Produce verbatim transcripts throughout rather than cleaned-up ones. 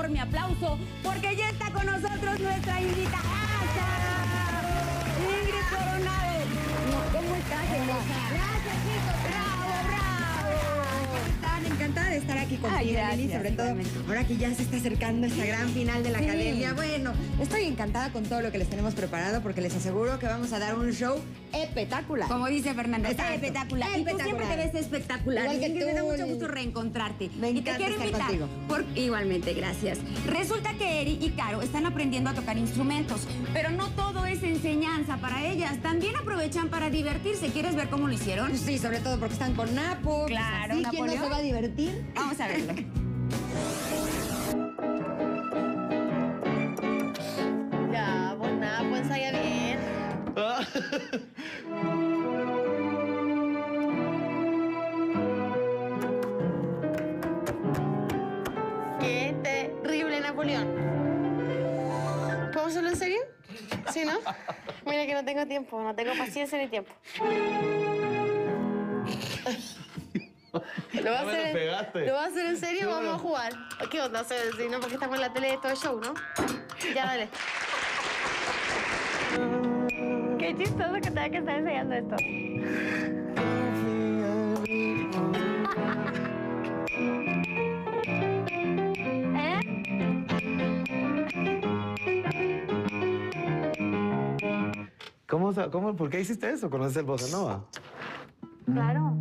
enorme aplauso porque ya está con nosotros nuestra invitada, Ingrid Coronado. ¿Cómo estás, hermosa? Gracias, chicos. ¡Bravo, bravo! Están encantada de estar aquí contigo, Ay, gracias, Lili, sobre todo igualmente. ahora que ya se está acercando esta gran final de la Sí. academia. Bueno, estoy encantada con todo lo que les tenemos preparado porque les aseguro que vamos a dar un show espectacular. Como dice Fernanda, está Exacto. espectacular. Y tú siempre Espectacular. te ves espectacular. Igual que Ingrid, tú, me da mucho Lili. gusto reencontrarte. Me y te encanta quiero estar invitar. contigo. por- Igualmente, gracias. Resulta que Eri y Caro están aprendiendo a tocar instrumentos, pero no todo es enseñanza para ellas. También aprovechan para divertirse. ¿Quieres ver cómo lo hicieron? Sí, sobre todo porque están con Napo. Claro, pues así, ¿quién no Napoleón. se va a divertir? Vamos a verlo. Ya, pues nada, pues ensaya bien. Qué terrible, Napoleón. ¿Podemos hacerlo en serio? ¿Sí, no? Mira que no tengo tiempo, no tengo paciencia ni tiempo. ¿Lo vas a me hacer, lo pegaste. ¿Lo vas a hacer en serio o No, vamos no. a jugar? ¿Qué onda? O sea, si no, porque estamos en la tele de todo el show, ¿no? Ya, dale. Qué chistoso que tenga que estar enseñando esto. ¿Eh? ¿Cómo, sa- cómo, ¿Por qué hiciste eso? ¿Conoces el bossa nova? Claro.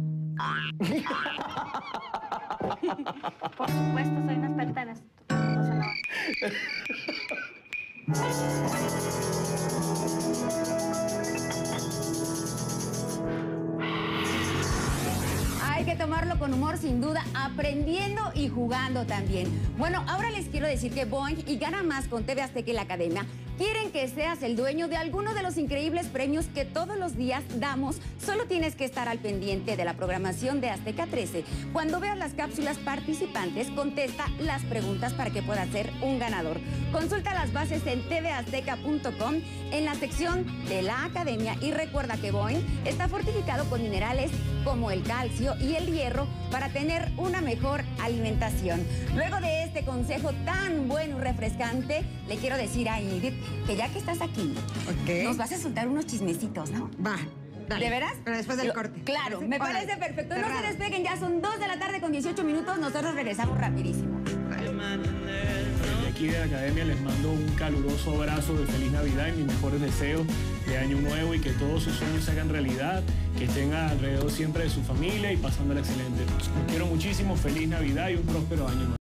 Por supuesto, soy una experta en esto. No sé nada. Hay que tomarlo con humor, sin duda, aprendiendo y jugando también. Bueno, ahora les quiero decir que Boing y Gana Más con T V Azteca y la Academia quieren que seas el dueño de alguno de los increíbles premios que todos los días damos. Solo tienes que estar al pendiente de la programación de Azteca trece. Cuando veas las cápsulas participantes, contesta las preguntas para que puedas ser un ganador. Consulta las bases en t v azteca punto com en la sección de la Academia y recuerda que Boing está fortificado con minerales como el calcio y el hierro para tener una mejor alimentación. Luego de este consejo tan bueno y refrescante, le quiero decir a Ingrid que ya que estás aquí, Ok. nos vas a soltar unos chismecitos, ¿no? Va, dale. ¿De veras? Pero después del Lo- corte. Claro, ¿Parece? me Órale. parece perfecto. No se Cerrado. despeguen, ya son dos de la tarde con dieciocho minutos. Nosotros regresamos rapidísimo. Desde aquí de la Academia les mando un caluroso abrazo de feliz Navidad y mis mejores deseos de Año Nuevo y que todos sus sueños se hagan realidad, que estén alrededor siempre de su familia y pasándola excelente. Los quiero muchísimo, feliz Navidad y un próspero año nuevo.